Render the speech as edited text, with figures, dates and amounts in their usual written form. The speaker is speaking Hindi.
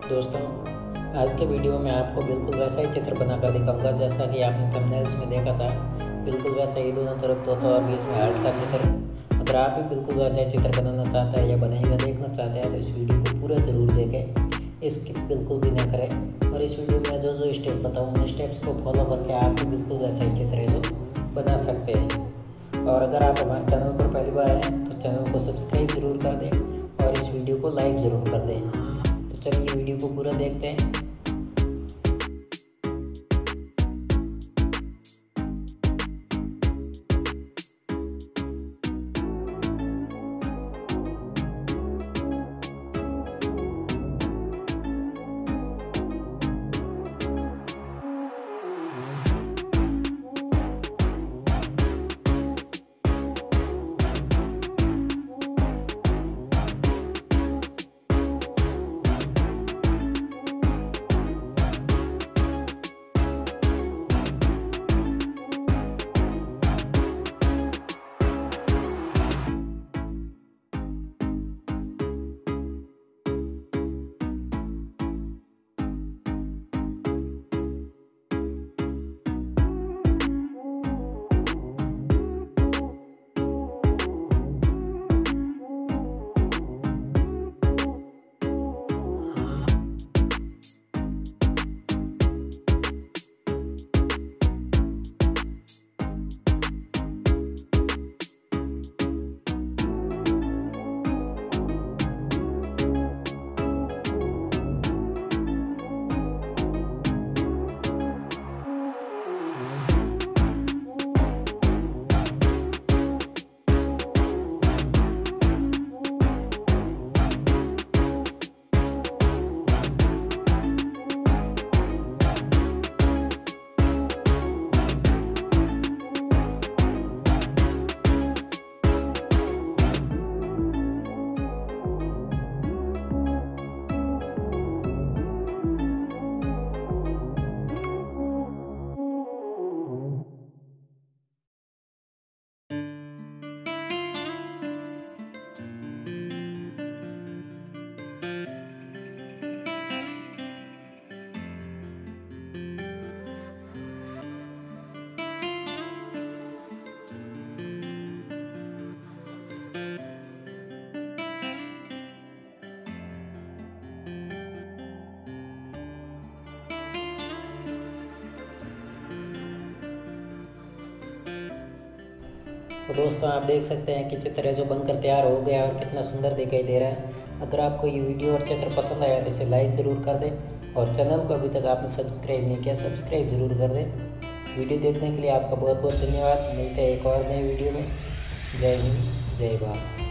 दोस्तों, आज के वीडियो में आपको बिल्कुल वैसा ही चित्र बनाकर दिखाऊंगा जैसा कि आपने थंबनेल्स में देखा था। बिल्कुल वैसा ही दोनों तरफ तोता और बीच में हार्ट का चित्र। अगर आप भी बिल्कुल वैसा ही चित्र बनाना चाहते हैं या बने हुए देखना चाहते हैं तो इस वीडियो को पूरा ज़रूर देखें, स्किप बिल्कुल भी ना करें। और इस वीडियो में जो स्टेप बताऊँ उन स्टेप्स को फॉलो करके आप भी बिल्कुल वैसा ही चित्र है जो बना सकते हैं। और अगर आप हमारे चैनल पर पहली बार आए तो चैनल को सब्सक्राइब ज़रूर कर दें और इस वीडियो को लाइक ज़रूर कर दें। तो चलिए वीडियो को पूरा देखते हैं। तो दोस्तों, आप देख सकते हैं कि चित्र है जो बनकर तैयार हो गया और कितना सुंदर दिखाई दे रहा है। अगर आपको ये वीडियो और चित्र पसंद आया तो इसे लाइक ज़रूर कर दें और चैनल को अभी तक आपने सब्सक्राइब नहीं किया सब्सक्राइब ज़रूर कर दें। वीडियो देखने के लिए आपका बहुत बहुत धन्यवाद। मिलते हैं एक और नई वीडियो में। जय हिंद, जय भारत।